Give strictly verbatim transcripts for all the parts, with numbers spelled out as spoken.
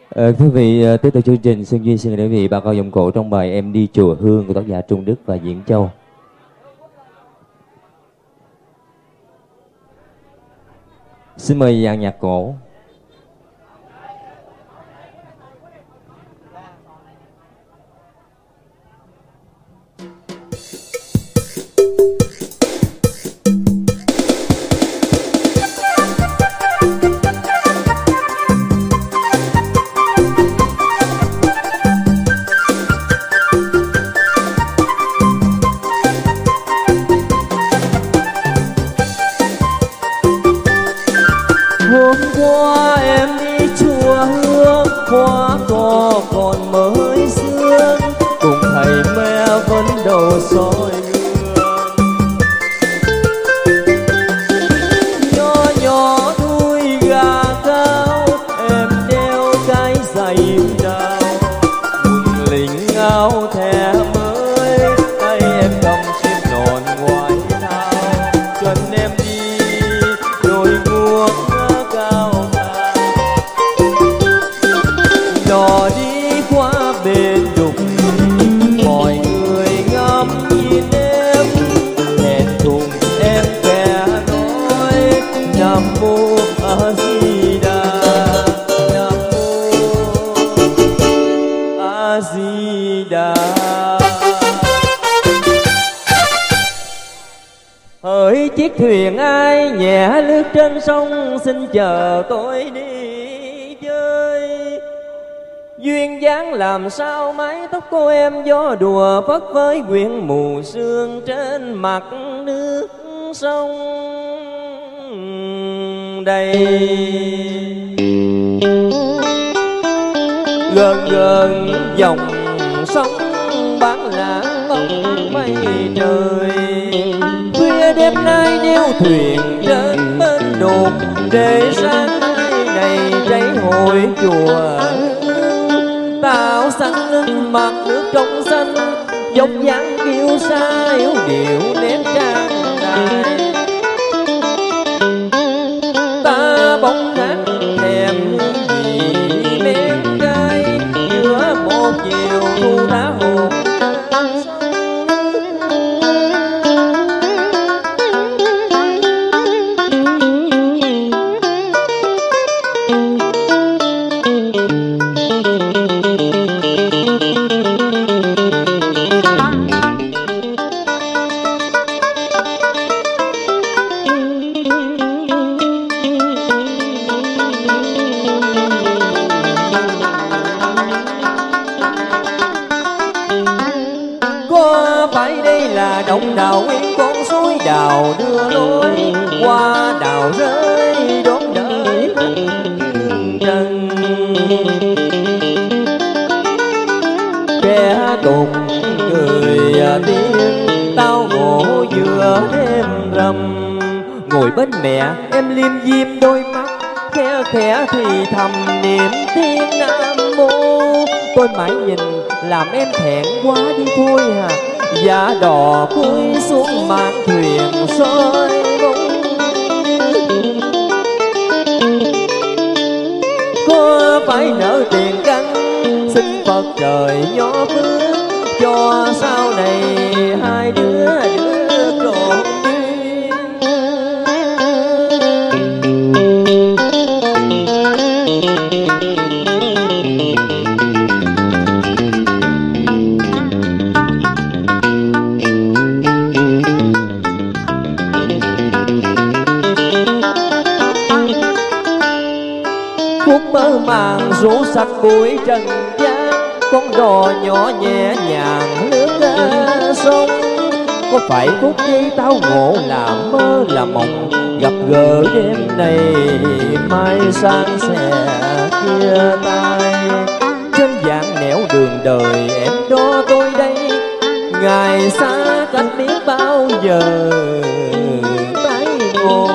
Ờ, quý vị, tiếp tục chương trình Xuân Duyên xin mời quý vị bà con giọng cổ trong bài Em Đi Chùa Hương của tác giả Trung Đức và Diễn Châu. Xin mời dàn nhạc cổ. Hôm qua em đi chùa Hương, hoa cỏ còn mới sương, cùng thầy mẹ vẫn đầu soi gương. Nhỏ nhỏ đuôi gà cao, em đeo cái giày đào, quần lính áo thẻ mới, tay em cầm chiếc nón ngoại thao. Chân em đi đôi guốc đò đi qua bên đục, mọi người ngắm nhìn em, hẹn thùng em khẽ nói Nam Mô A Di Đà, Nam Mô A Di Đà. Hỡi chiếc thuyền ai nhẹ lướt trên sông, xin chờ tôi đi chơi. Duyên dáng làm sao mái tóc cô em gió đùa phất với quyện mù sương trên mặt nước sông đầy. Gần gần dòng sông bán lãng bóng mây trời, khuya đêm nay neo thuyền đến bên đồn, để sáng mai này cháy hội chùa. Tạo xanh lên mặt nước trong xanh, dốc dáng kiêu sa yếu điệu nét trang đài. Ta bóng nát thèm hương vị men cay, giữa một chiều thu đá hồn. Động đào nguyên con suối đào đưa lối, qua đào rơi đón đợi trần. Kẻ cùng người tiếng tao ngộ giữa đêm rằm. Ngồi bên mẹ em liêm diêm đôi mắt, khe khẽ thì thầm niệm tiếng Nam Mô. Tôi mãi nhìn làm em thẹn quá đi thôi à, giá đò cúi xuống mạn thuyền soi bóng. Có phải nợ tiền căn, xin Phật trời nhỏ phước, cho sau này hai đứa đứa trọn duyên. Cuốn mơ màng rủ sạch bụi trần gian, con đò nhỏ nhẹ nhàng lướt ra sông. Có phải phút giây tao ngộ là mơ là mộng, gặp gỡ đêm này mai sang sẽ chia tay. Trên dạng nẻo đường đời em đó tôi đây, ngày xa cách biết bao giờ tái ngộ.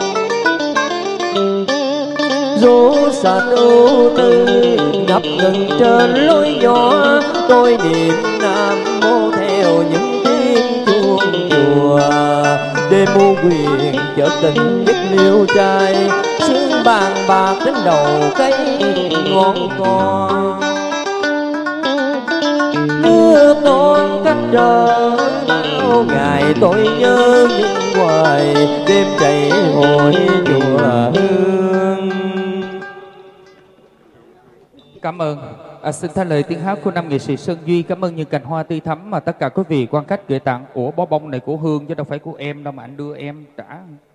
Rú sạch ưu tư ngập ngừng trên lối nhỏ, tôi niệm Nam Mô theo những tiếng chuông chùa. Đêm u quyền chợt tình giấc liêu trai, sương bàn bạc đến đầu cây ngọn cò. Nước non cách trời bao ngày tôi nhớ nhưng hoài đêm chạy hội chùa Hương. Cảm ơn. À, xin thay lời tiếng hát của nam nghệ sĩ Sơn Duy. Cảm ơn những cành hoa tươi thắm mà tất cả quý vị quan khách gửi tặng. Ủa bó bông này của Hương chứ đâu phải của em đâu mà anh đưa em trả.